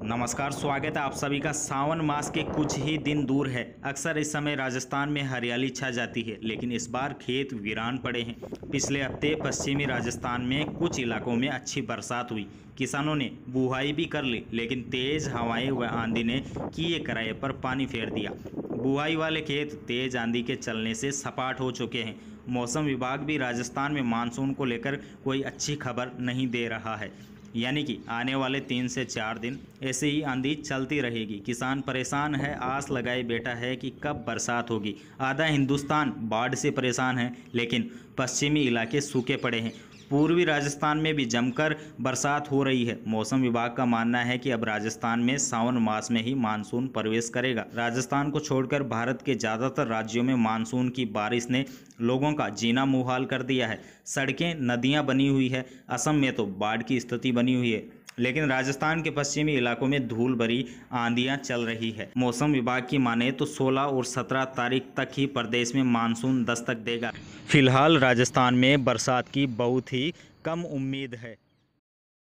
नमस्कार, स्वागत है आप सभी का। सावन मास के कुछ ही दिन दूर है। अक्सर इस समय राजस्थान में हरियाली छा जाती है, लेकिन इस बार खेत वीरान पड़े हैं। पिछले हफ्ते पश्चिमी राजस्थान में कुछ इलाकों में अच्छी बरसात हुई। किसानों ने बुआई भी कर ली, लेकिन तेज हवाएं व आंधी ने किए कराए पर पानी फेर दिया। बुआई वाले खेत तेज आंधी के चलने से सपाट हो चुके हैं। मौसम विभाग भी राजस्थान में मानसून को लेकर कोई अच्छी खबर नहीं दे रहा है, यानी कि आने वाले 3 से 4 दिन ऐसे ही आंधी चलती रहेगी। किसान परेशान है, आस लगाए बैठा है कि कब बरसात होगी। आधा हिंदुस्तान बाढ़ से परेशान है, लेकिन पश्चिमी इलाके सूखे पड़े हैं। पूर्वी राजस्थान में भी जमकर बरसात हो रही है। मौसम विभाग का मानना है कि अब राजस्थान में सावन मास में ही मानसून प्रवेश करेगा। राजस्थान को छोड़कर भारत के ज़्यादातर राज्यों में मानसून की बारिश ने लोगों का जीना मुहाल कर दिया है। सड़कें, नदियां बनी हुई है। असम में तो बाढ़ की स्थिति बनी हुई है, लेकिन राजस्थान के पश्चिमी इलाकों में धूल भरी आंधियां चल रही है। मौसम विभाग की माने तो 16 और 17 तारीख तक ही प्रदेश में मानसून दस्तक देगा। फिलहाल राजस्थान में बरसात की बहुत ही कम उम्मीद है।